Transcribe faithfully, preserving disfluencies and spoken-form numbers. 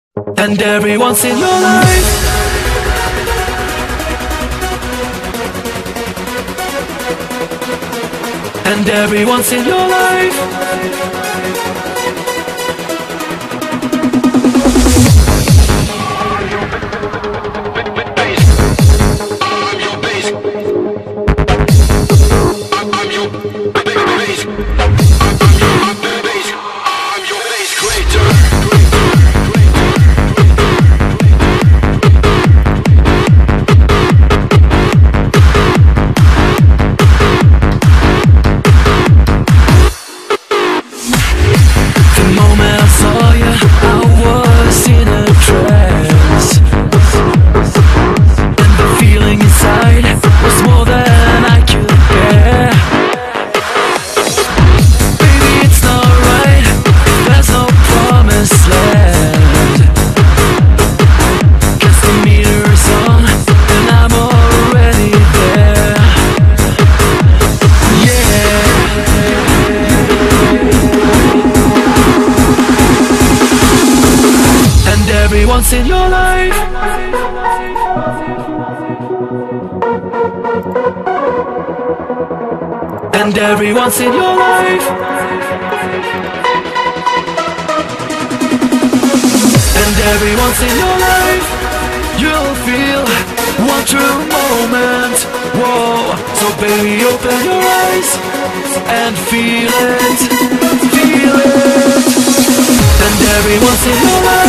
And every once in your life, and every once in your life, every once in your life, and every once in your life, and every once in your life, you'll feel one true moment. Whoa, so baby, open your eyes and feel it, feel it. And every once in your life,